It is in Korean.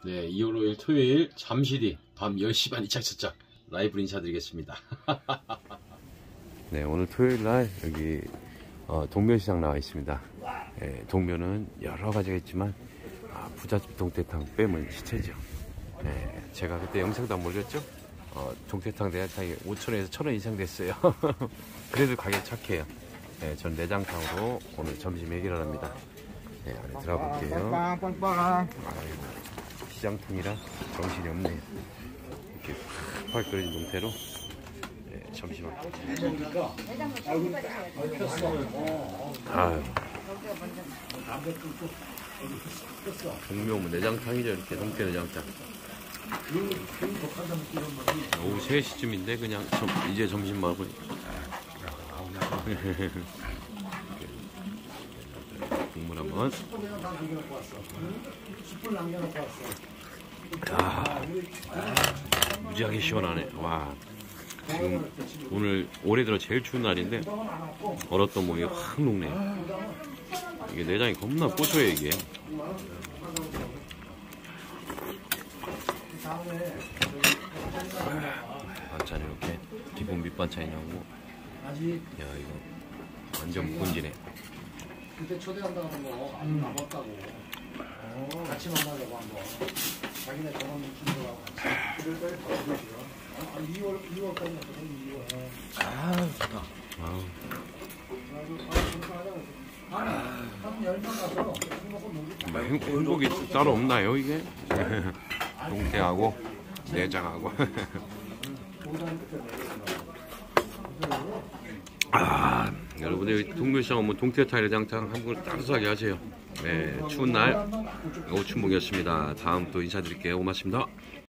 네, 2월 5일 토요일 잠시 뒤 밤 10시 반 2차 첫작 라이브로 인사드리겠습니다. 네, 오늘 토요일 날 여기 동묘시장 나와 있습니다. 동묘는 여러 가지가 있지만 부잣집 동태탕 빼면 시체죠. 제가 그때 영상도 안 올렸죠? 동태탕 내장탕이 5,000원에서 1,000원 이상 됐어요. 그래도 가격 착해요. 전 내장탕으로 오늘 점심 해결을 합니다. 안에 들어가 볼게요. 시장통이라 정신이 없네요. 이렇게 팍팍 끓인 동태로 점심을. 아유. 동묘 내장탕이죠. 이렇게 동태 내장탕. 오후 3시쯤인데 그냥 이제 점심 먹을. 국물 한번. 무지하게 시원하네. 와. 지금 오늘 올해 들어 제일 추운 날인데 얼었던 몸이 확 녹네. 이게 내장이 겁나 고소해 이게. 반찬 이렇게 기본 밑반찬이 나오고. 야 이거 완전 묵은지네. 그때 초대한다고 한 거 아직 남았다고. 같이 만나자고 한번. 자기네 전화 준다고 같이. 2월까지 했거든. 2월. 좋다. 한 10명 가서 술 먹고 놀기. 행복이 따로 없나요 이게? 동태하고 내장하고. 여러분들 동묘시장 오면 동태탕 내장탕 한 그릇 따뜻하게 하세요. 네, 추운 날 오춘복이었습니다. 다음 또 인사드릴게요. 고맙습니다.